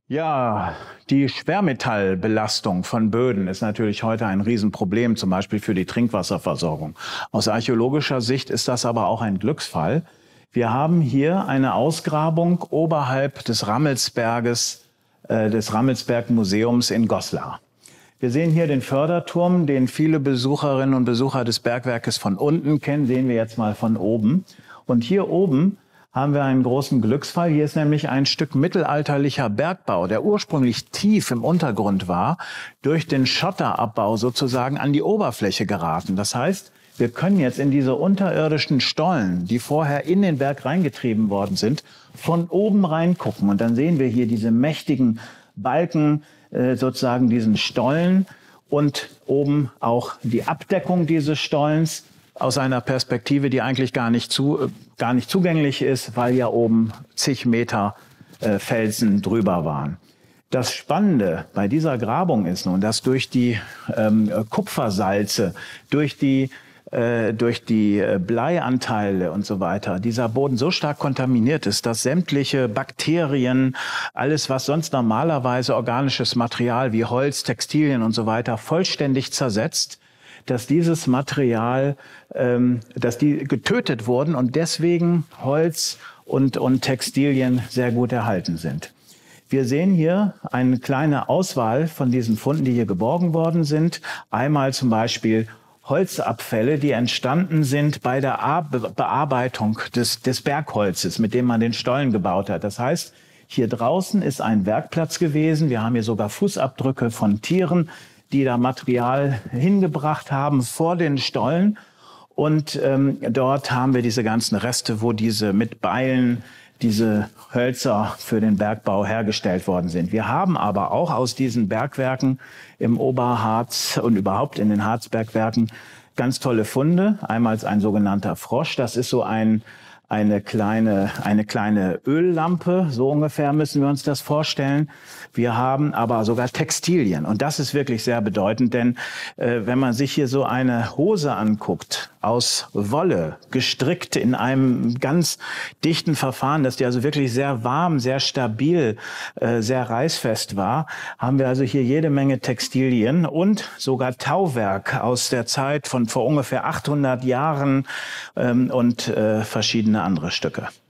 Ja, die Schwermetallbelastung von Böden ist natürlich heute ein Riesenproblem, zum Beispiel für die Trinkwasserversorgung. Aus archäologischer Sicht ist das aber auch ein Glücksfall. Wir haben hier eine Ausgrabung oberhalb des Rammelsberges, des Rammelsberg-Museums in Goslar. Wir sehen hier den Förderturm, den viele Besucherinnen und Besucher des Bergwerkes von unten kennen, sehen wir jetzt mal von oben. Und hier oben haben wir einen großen Glücksfall. Hier ist nämlich ein Stück mittelalterlicher Bergbau, der ursprünglich tief im Untergrund war, durch den Schotterabbau sozusagen an die Oberfläche geraten. Das heißt, wir können jetzt in diese unterirdischen Stollen, die vorher in den Berg reingetrieben worden sind, von oben reingucken. Und dann sehen wir hier diese mächtigen Balken, sozusagen diesen Stollen und oben auch die Abdeckung dieses Stollens aus einer Perspektive, die eigentlich gar nicht zugänglich ist, weil ja oben zig Meter Felsen drüber waren. Das Spannende bei dieser Grabung ist nun, dass durch die Kupfersalze, durch die Bleianteile und so weiter, dieser Boden so stark kontaminiert ist, dass sämtliche Bakterien, alles was sonst normalerweise organisches Material wie Holz, Textilien und so weiter vollständig zersetzt, dass dieses Material, dass die getötet wurden und deswegen Holz und Textilien sehr gut erhalten sind. Wir sehen hier eine kleine Auswahl von diesen Funden, die hier geborgen worden sind. Einmal zum Beispiel Holzabfälle, die entstanden sind bei der Bearbeitung des Bergholzes, mit dem man den Stollen gebaut hat. Das heißt, hier draußen ist ein Werkplatz gewesen. Wir haben hier sogar Fußabdrücke von Tieren, die da Material hingebracht haben vor den Stollen. Und dort haben wir diese ganzen Reste, wo diese mit Beilen, diese Hölzer für den Bergbau hergestellt worden sind. Wir haben aber auch aus diesen Bergwerken im Oberharz und überhaupt in den Harzbergwerken ganz tolle Funde. Einmal ein sogenannter Frosch, das ist so eine kleine Öllampe, so ungefähr müssen wir uns das vorstellen. Wir haben aber sogar Textilien und das ist wirklich sehr bedeutend, denn wenn man sich hier so eine Hose anguckt, aus Wolle, gestrickt in einem ganz dichten Verfahren, dass die also wirklich sehr warm, sehr stabil, sehr reißfest war, haben wir also hier jede Menge Textilien und sogar Tauwerk aus der Zeit von vor ungefähr 800 Jahren und verschiedene andere Stücke.